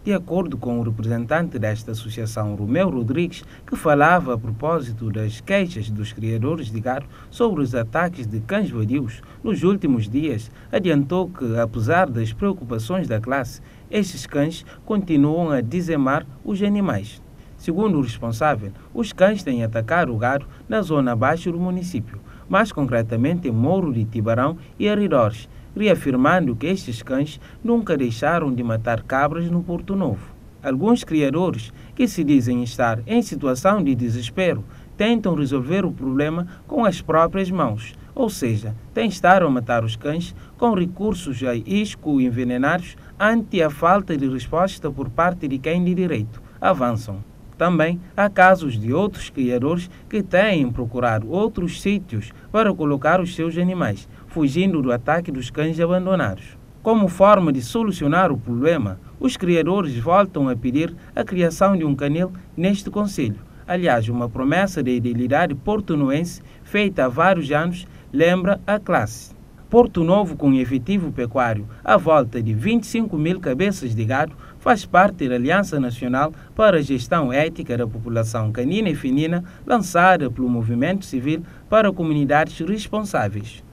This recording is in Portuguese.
De acordo com o representante desta associação, Romeu Rodrigues, que falava a propósito das queixas dos criadores de gado sobre os ataques de cães vadios nos últimos dias, adiantou que, apesar das preocupações da classe, estes cães continuam a dizimar os animais. Segundo o responsável, os cães têm atacado o gado na zona baixa do município, mais concretamente em Morro de Tibarão e arredores, reafirmando que estes cães nunca deixaram de matar cabras no Porto Novo. Alguns criadores, que se dizem estar em situação de desespero, tentam resolver o problema com as próprias mãos, ou seja, tentaram matar os cães com recursos a isco envenenados ante a falta de resposta por parte de quem de direito, avançam. Também há casos de outros criadores que têm procurado outros sítios para colocar os seus animais, fugindo do ataque dos cães abandonados. Como forma de solucionar o problema, os criadores voltam a pedir a criação de um canil neste concelho. Aliás, uma promessa da idilidade portunoense feita há vários anos lembra a classe. Porto Novo, com efetivo pecuário à volta de 25 mil cabeças de gado, faz parte da Aliança Nacional para a Gestão Ética da População Canina e Felina, lançada pelo Movimento Civil para Comunidades Responsáveis.